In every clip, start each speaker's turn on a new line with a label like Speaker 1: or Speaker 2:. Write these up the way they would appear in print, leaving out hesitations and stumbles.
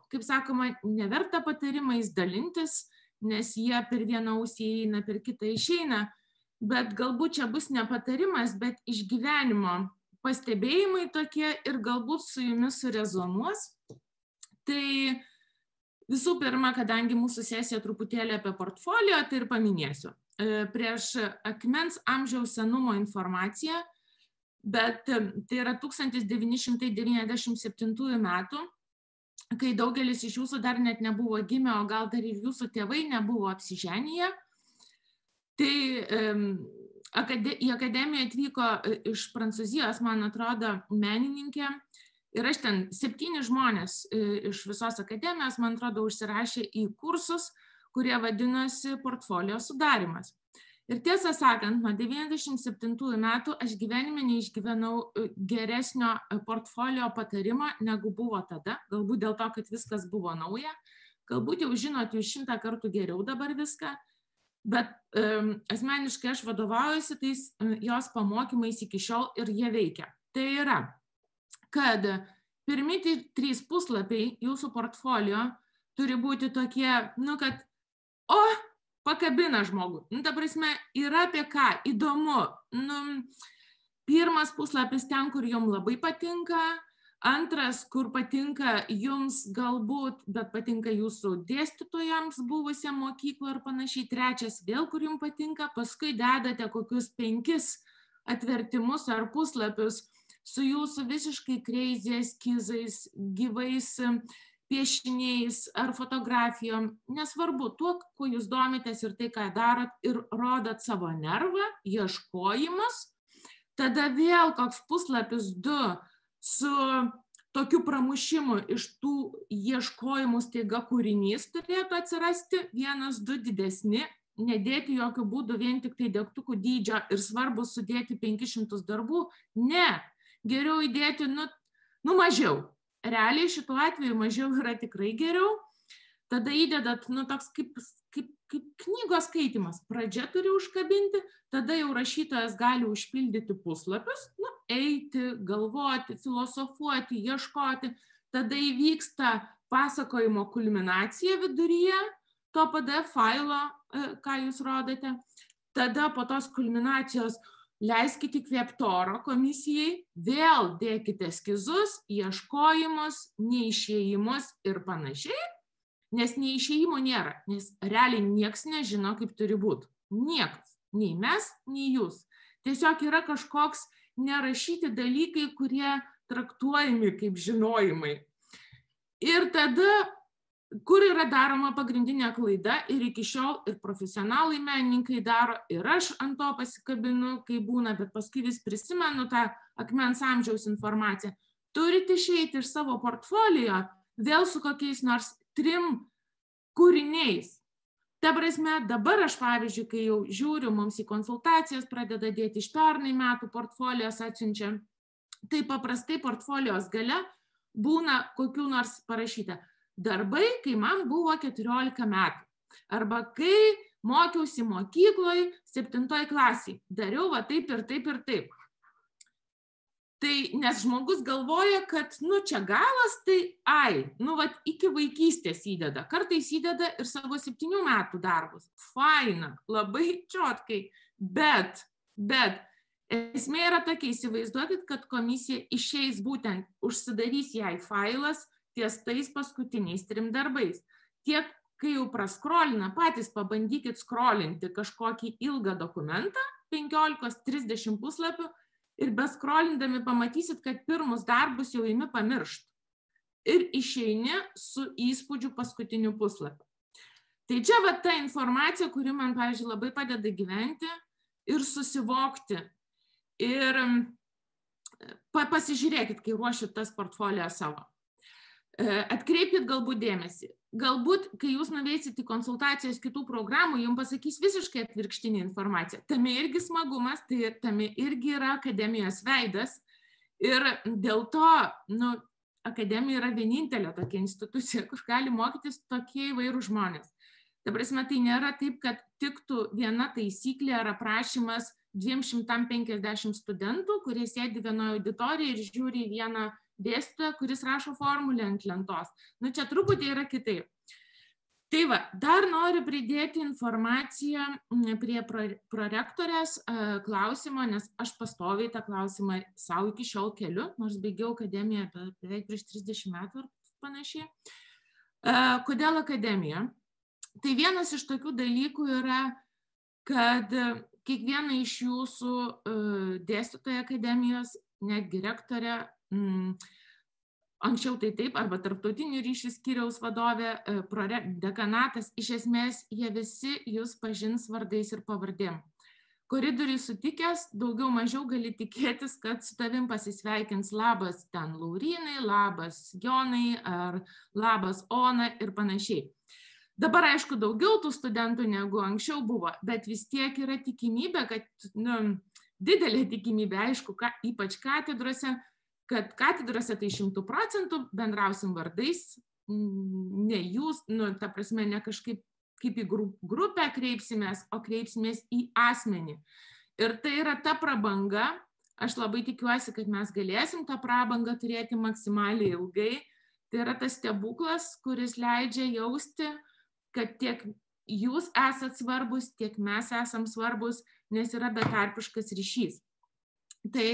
Speaker 1: kaip sakoma, neverta patarimais dalintis, nes jie per vieną ausį įeina, per kitą išeina, bet galbūt čia bus ne patarimas, bet išgyvenimo pastebėjimai tokie ir galbūt su jumis surezonuos. Tai visų pirma, kadangi mūsų sesija truputėlį apie portfolio, tai ir paminėsiu. Prieš akmens amžiaus senumo informaciją, bet tai yra 1997 metų, kai daugelis iš jūsų dar net nebuvo gimę, o gal dar ir jūsų tėvai nebuvo apsiženyje. Tai į akademiją atvyko iš Prancūzijos, man atrodo, menininkė. Ir aš ten 7 žmonės iš visos akademijos, man atrodo, užsirašė į kursus, kurie vadinosi portfolio sudarymas. Ir tiesą sakant, nuo 97 metų aš gyvenime neišgyvenau geresnio portfolio patarimo, negu buvo tada. Galbūt dėl to, kad viskas buvo nauja. Galbūt jau žinot, jūs 100 kartų geriau dabar viską. Bet asmeniškai aš vadovaujuosi tais jos pamokymais iki šiol ir jie veikia. Tai yra, kad pirmi 3 puslapiai jūsų portfolio turi būti tokie, kad pakabina žmogų. Ta prasme, yra apie ką, įdomu. Pirmas puslapis ten, kur jums labai patinka, antras, kur patinka jums galbūt, bet patinka jūsų dėstytojams buvusiam mokykloje ar panašiai, trečias vėl, kur jums patinka, paskui dedate kokius 5 atvertimus ar puslapius su jūsų visiškai crazy eskizais, gyvais piešiniais ar fotografijom, nesvarbu tuo, kuo jūs domitės ir tai, ką darot, ir rodot savo nervą, ieškojimus, tada vėl koks puslapis 2 su tokiu pramušimu iš tų ieškojimų staiga kūrinys turėtų atsirasti, 1, 2 didesni, nedėti jokių būdų vien tik tai degtukų dydžio ir svarbu sudėti 500 darbų, ne, geriau įdėti, mažiau. Realiai šituo atveju mažiau yra tikrai geriau, tada įdedat, toks kaip knygos skaitimas. Pradžia turi užkabinti, tada jau rašytojas gali užpildyti puslapius, eiti, galvoti, filosofuoti, ieškoti, tada įvyksta pasakojimo kulminacija viduryje to PDF failo, ką jūs rodote, tada po tos kulminacijos leiskite įkvėpti oro komisijai, vėl dėkite eskizus, ieškojimus, neišėjimus ir panašiai, nes neišėjimų nėra, nes realiai nieks nežino, kaip turi būti. Niekas, nei mes, nei jūs. Tiesiog yra kažkoks nerašyti dalykai, kurie traktuojami kaip žinojimai. Ir tada, kur yra daroma pagrindinė klaida ir iki šiol ir profesionalai menininkai daro, ir aš ant to pasikabinu, kai būna, bet paskui vis prisimenu tą akmens amžiaus informaciją. Turite išeiti iš savo portfolio vėl su kokiais nors 3 kūriniais. Ta prasme, dabar aš, pavyzdžiui, kai jau žiūriu, mums į konsultacijas pradeda dėti iš pernai metų portfolijos atsiunčia, tai paprastai portfolijos gale būna kokių nors parašyta darbai, kai man buvo 14 metų. Arba kai mokiausi mokykloje 7 klasėje. Dariau va taip ir taip ir taip. Tai nes žmogus galvoja, kad čia galas, tai iki vaikystės įdeda. Kartais įdeda ir savo 7 metų darbus. Faina, labai čiotkai. Bet esmė yra tokia, įsivaizduokit, kad komisija išeis būtent, užsidarys jai failas ties tais paskutiniais 3 darbais. Tiek, kai jau praskrolina, patys pabandykit skrolinti kažkokį ilgą dokumentą, 15-30 puslapių, ir beskrolindami pamatysit, kad pirmus darbus jau imi pamiršt. Ir išeini su įspūdžiu paskutiniu puslapiu. Tai čia va ta informacija, kuri man, pavyzdžiui, labai padeda gyventi ir susivokti. Ir pasižiūrėkit, kai ruošit tas portfolio savo. Atkreipkit galbūt dėmesį. Galbūt, kai jūs nuveisit į konsultacijas kitų programų, jums pasakys visiškai atvirkštinį informaciją. Tame irgi smagumas, tai tame irgi yra akademijos veidas. Ir dėl to, akademija yra vienintelė tokia institucija, kur gali mokytis tokie įvairūs žmonės. Ta prasme, tai nėra taip, kad tiktų viena taisyklė ar aprašymas 250 studentų, kurie sėdi vienoje auditorijoje ir žiūri vieną dėstytoją, kuris rašo formulę ant lentos. Nu, čia truputį yra kitaip. Tai va, dar noriu pridėti informaciją prie prorektorės klausimo, nes aš pastoviai tą klausimą savo iki šiol keliu, nors baigiau akademiją beveik prieš 30 metų ar panašiai. Kodėl akademija? Tai vienas iš tokių dalykų yra, kad kiekviena iš jūsų dėstytoja akademijos, netgi rektorė, anksčiau tai taip, arba tarptautinių ryšių skyriaus vadovė, dekanatas, iš esmės jie visi jūs pažins vardais ir pavardėm. Koridoriui sutikęs, daugiau mažiau gali tikėtis, kad su tavim pasisveikins labas ten Laurynai, labas Jonai, ar labas Ona ir panašiai. Dabar, aišku, daugiau tų studentų negu anksčiau buvo, bet vis tiek yra tikimybė, kad didelė tikimybė, aišku, ypač katedrose, kad katedrose tai 100% bendrausim vardais, ne jūs, ta prasme, ne kažkaip kaip į grupę kreipsimės, o kreipsimės į asmenį. Ir tai yra ta prabanga, aš labai tikiuosi, kad mes galėsim tą prabangą turėti maksimaliai ilgai. Tai yra tas stebuklas, kuris leidžia jausti, kad tiek jūs esat svarbus, tiek mes esam svarbus, nes yra betarpiškas ryšys. Tai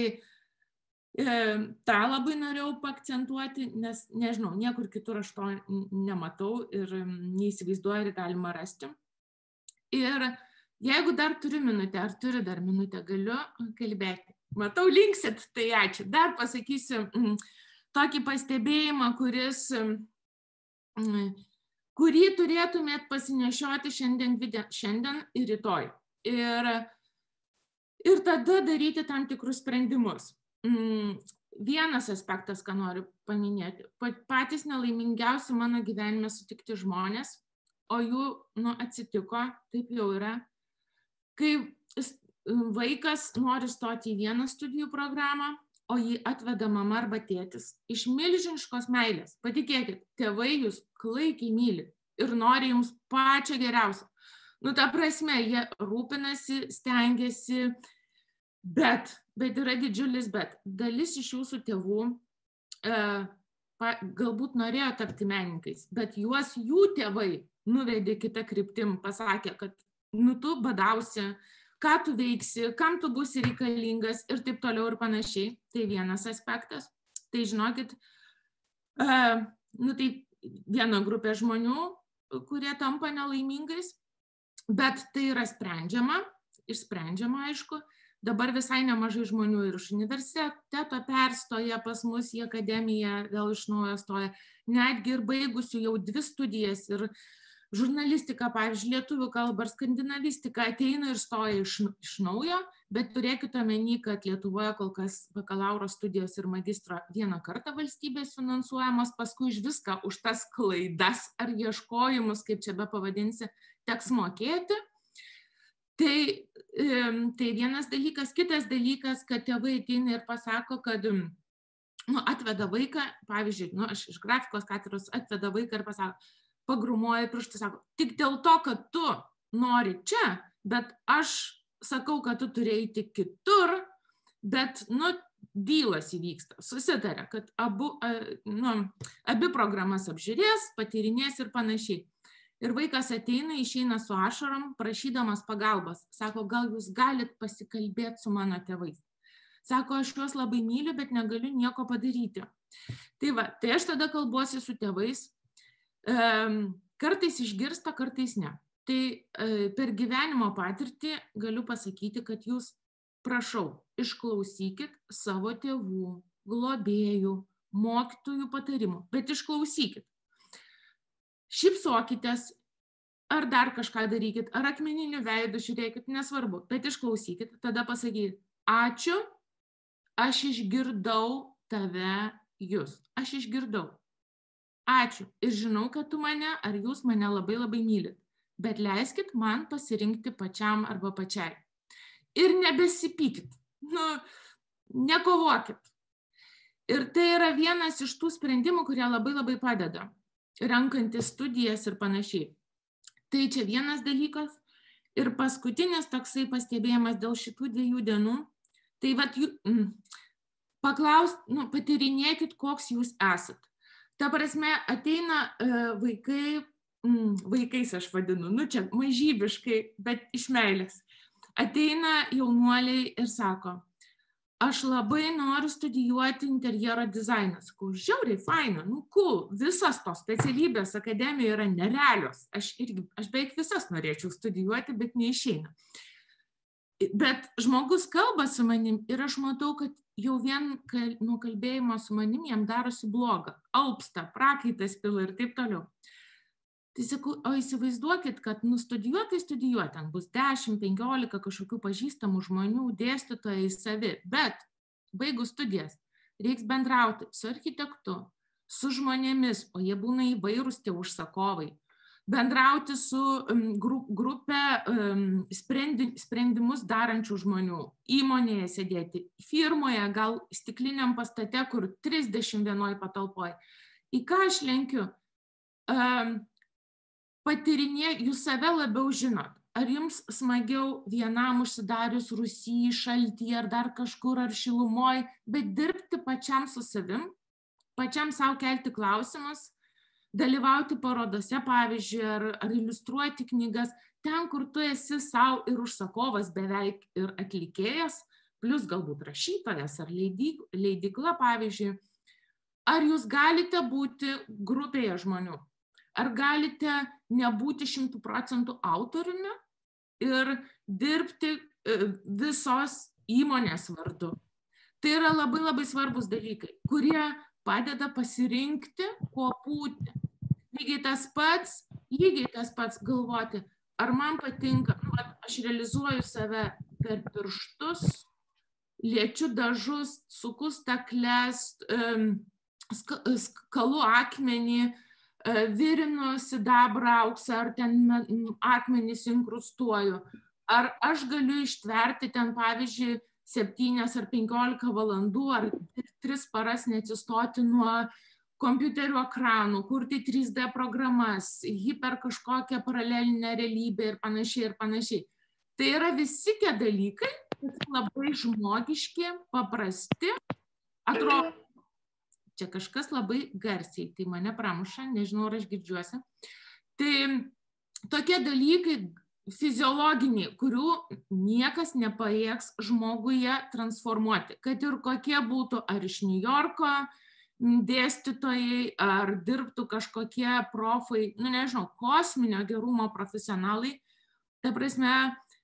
Speaker 1: tą labai norėjau paakcentuoti, nes, nežinau, niekur kitur aš to nematau ir neįsivaizduoju, ar galima rasti. Ir jeigu dar turiu minutę, ar turiu dar minutę, galiu kalbėti. Matau, linksit, tai ačiū. Dar pasakysiu tokį pastebėjimą, kurį turėtumėt pasinešioti šiandien ir rytoj. Ir tada daryti tam tikrus sprendimus. Vienas aspektas, ką noriu paminėti, patys nelaimingiausi mano gyvenime sutikti žmonės, o jų atsitiko, taip jau yra, kai vaikas nori stoti į vieną studijų programą, o jį atveda mama arba tėtis iš milžiniškos meilės. Patikėkit, tėvai jūs klaikiai myli ir nori jums pačio geriausio. Ta prasme, jie rūpinasi, stengiasi, bet yra didžiulis bet. Dalis iš jūsų tėvų galbūt norėjo tapti menininkais, bet juos jų tėvai nuvedė kitą kryptim, pasakė, kad tu badausi, ką tu veiksi, kam tu būsi reikalingas ir taip toliau ir panašiai. Tai vienas aspektas. Tai žinokit, tai viena grupė žmonių, kurie tampa nelaimingais, bet tai yra išsprendžiama, aišku. Dabar visai nemažai žmonių ir iš universiteto perstoja pas mus į akademiją, vėl iš naujo stoja, netgi ir baigusių jau 2 studijas ir žurnalistiką, pavyzdžiui, lietuvių kalbą ar skandinavistiką ateina ir stoja iš naujo, bet turėkite omeny, kad Lietuvoje kol kas bakalauro studijos ir magistro vieną kartą valstybės finansuojamos, paskui už viską, už tas klaidas ar ieškojimus, kaip čia be pavadinsi, teks mokėti. Tai vienas dalykas. Kitas dalykas, kad tėvai ateina ir pasako, kad atveda vaiką, pavyzdžiui, aš iš grafikos katedros atveda vaiką ir pasako, pagrumuoja pirštų, sako, tik dėl to, kad tu nori čia, bet aš sakau, kad tu turi eiti kitur, bet, dylas įvyksta, susitarė, kad abi programas apžiūrės, patyrinės ir panašiai. Ir vaikas ateina, išeina su ašarom, prašydamas pagalbos. Sako, gal jūs galit pasikalbėti su mano tėvais. Sako, aš juos labai myliu, bet negaliu nieko padaryti. Tai aš tada kalbuosi su tėvais. Kartais išgirsta, kartais ne. Tai per gyvenimo patirtį galiu pasakyti, kad jūs, prašau, išklausykit savo tėvų, globėjų, mokytojų patarimų, bet išklausykit. Šypsokitės, ar dar kažką darykit, ar akmeniniu veidu žiūrėkit, nesvarbu, bet išklausykit, tada pasakykit, ačiū, aš išgirdau tave, jūs, aš išgirdau, ačiū ir žinau, kad tu mane ar jūs mane labai labai mylit, bet leiskit man pasirinkti pačiam arba pačiai. Ir nebesipykit, nekovokit. Ir tai yra vienas iš tų sprendimų, kurie labai labai padeda. Renkantis studijas ir panašiai. Tai čia vienas dalykas. Ir paskutinis toksai pastebėjimas dėl šitų 2 dienų. Tai patyrinėkit, koks jūs esat. Ta prasme, ateina vaikais aš vadinu, čia mažybiškai, bet iš meilės. Ateina jaunuoliai ir sako, aš labai noriu studijuoti interjero dizainą. Sakau, žiauriai faina, cool, visas tos specialybės akademijoje yra nerealios. Aš beveik visas norėčiau studijuoti, bet neišeina. Bet žmogus kalba su manim ir aš matau, kad jau vien nuo kalbėjimo su manim jam darosi bloga, alpsta, prakaitas pila ir taip toliau. Tai sakau, o įsivaizduokit, kad studijuoti, ten bus 10-15 kažkokių pažįstamų žmonių, dėstytojai savi, bet baigus studijas reiks bendrauti su architektu, su žmonėmis, o jie būna įvairūs tie užsakovai, bendrauti su grupė sprendimus darančių žmonių, įmonėje sėdėti, firmoje, gal stikliniam pastate, kur 31 patalpoje. Į ką aš lenkiu? Jūs save labiau žinot. Ar jums smagiau vienam užsidarius Rūsy, šaltyje ar dar kažkur ar šilumoj, bet dirbti pačiam su savim, pačiam savo kelti klausimus, dalyvauti parodose, pavyzdžiui, ar iliustruoti knygas, ten, kur tu esi savo ir užsakovas beveik ir atlikėjas, plus galbūt rašytojas ar leidykla, pavyzdžiui. Ar jūs galite būti grupėje žmonių? Ar galite nebūti 100% autoriumi ir dirbti visos įmonės vardu? Tai yra labai labai svarbus dalykai, kurie padeda pasirinkti, kuo būti. Lygiai tas pats galvoti, ar man patinka, aš realizuoju save per pirštus, liečiu dažus, suku stakles, skalu akmenį, virinu sidabrą, auksą, ar ten akmenys inkrustuoju. Ar aš galiu ištverti ten, pavyzdžiui, 7 ar 15 valandų, ar 3 paras neatsistoti nuo kompiuterio ekranų, kurti 3D programas, hiper kažkokią paralelinę realybę ir panašiai. Tai yra visi tie dalykai, labai žmogiški, paprasti, atrodo. Čia kažkas labai garsiai, tai mane pramuša, nežinau, ar aš girdžiuosi. Tai tokie dalykai fiziologiniai, kurių niekas nepajėgs žmoguje transformuoti. Kad ir kokie būtų ar iš New Yorko dėstytojai, ar dirbtų kažkokie profai, nežinau, kosminio gerumo profesionalai. Ta prasme,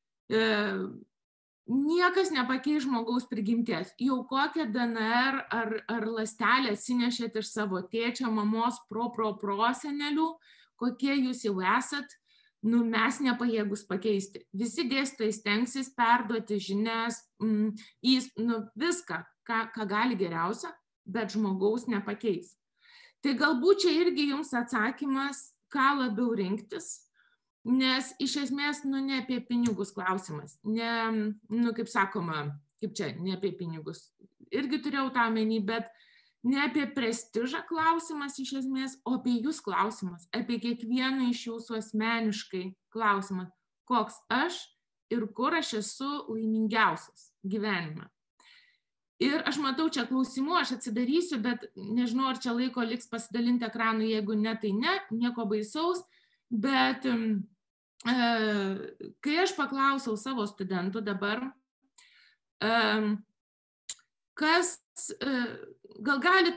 Speaker 1: niekas nepakeis žmogaus prigimties. Jau kokią DNR ar ląstelę atsinešėt iš savo tėčio, mamos, prosenelių, kokie jūs jau esat, mes nepajėgus pakeisti. Visi dėstytojai stengsis perduoti žinias, viską, ką gali geriausia, bet žmogaus nepakeis. Tai galbūt čia irgi jums atsakymas, ką labiau rinktis. Nes iš esmės, ne apie pinigus klausimas, kaip sakoma, ne apie pinigus, irgi turėjau tą omeny, bet ne apie prestižą klausimas iš esmės, o apie jūs klausimas, apie kiekvieną iš jūsų asmeniškai klausimą, koks aš ir kur aš esu laimingiausias gyvenime. Ir aš matau čia klausimų, aš atsidarysiu, bet nežinau, ar čia laiko liks pasidalinti ekranu, jeigu ne, tai ne, nieko baisaus, bet kai aš paklausiau savo studentų dabar, gal gali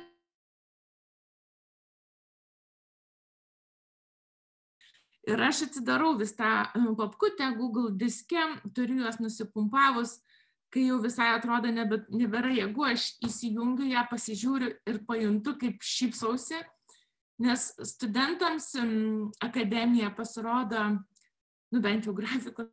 Speaker 1: ir aš atsidarau vis tą papkutę Google diske, turiu juos nusipumpavus, kai jau visai atrodo nebėra jėgų, aš įsijungiu ją, pasižiūriu ir pajuntu, kaip šypsausi, nes studentams akademija pasirodo, bent jau grafikos.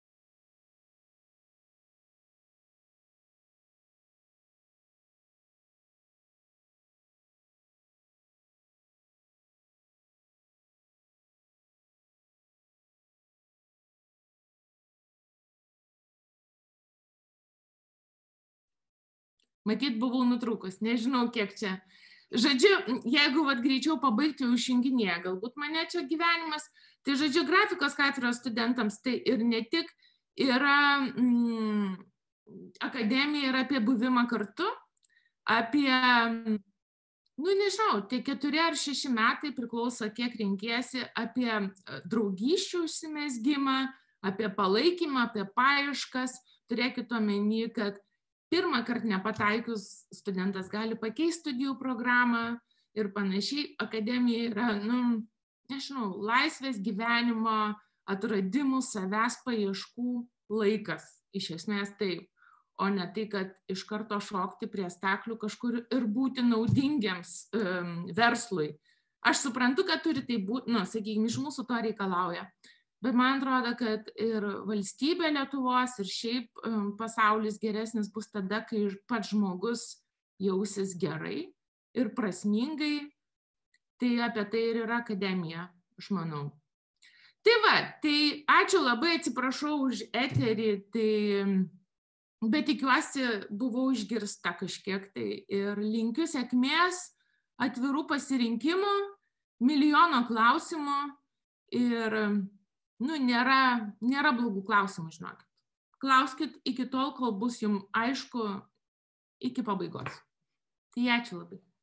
Speaker 1: Matyt, buvau nutrūkus, nežinau kiek čia. Žodžiu, jeigu greičiau pabaigti, jau išjunginėja galbūt mane čia gyvenimas, tai žodžiu, grafikos katedros studentams tai ir ne tik yra akademija yra apie buvimą kartu, apie, nu nežinau, tie 4 ar 6 metai priklauso, kiek renkiesi, apie draugysčių užsimezgimą, apie palaikymą, apie paieškas. Turėkit omeny, kad pirmą kartą nepataikius studentas gali pakeisti studijų programą ir panašiai. Akademija yra, nu, nežinau, laisvės gyvenimo, atradimų, savęs paieškų laikas. Iš esmės taip. O ne tai, kad iš karto šokti prie staklių kažkur ir būti naudingiems verslui. Aš suprantu, kad turi tai būti, nu, sakykime, iš mūsų to reikalauja. Bet man atrodo, kad ir valstybė Lietuvos, ir šiaip pasaulis geresnis bus tada, kai pats žmogus jausis gerai ir prasmingai. Tai apie tai ir yra akademija, aš manau. Tai va, tai ačiū labai, atsiprašau už eterį, bet tikiuosi buvau išgirsta kažkiek tai. Ir linkiu sėkmės, atvirų pasirinkimų, milijono klausimų ir nu, nėra blogų klausimų, žinokit. Klauskit iki tol, kol bus jums aišku, iki pabaigos. Tai ačiū labai.